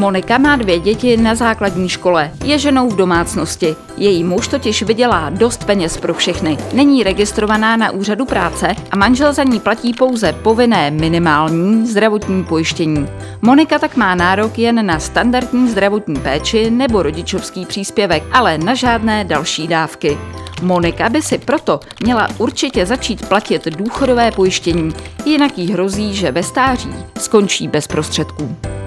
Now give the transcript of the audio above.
Monika má 2 děti na základní škole, je ženou v domácnosti. Její muž totiž vydělá dost peněz pro všechny. Není registrovaná na úřadu práce a manžel za ní platí pouze povinné minimální zdravotní pojištění. Monika tak má nárok jen na standardní zdravotní péči nebo rodičovský příspěvek, ale na žádné další dávky. Monika by si proto měla určitě začít platit důchodové pojištění, jinak jí hrozí, že ve stáří skončí bez prostředků.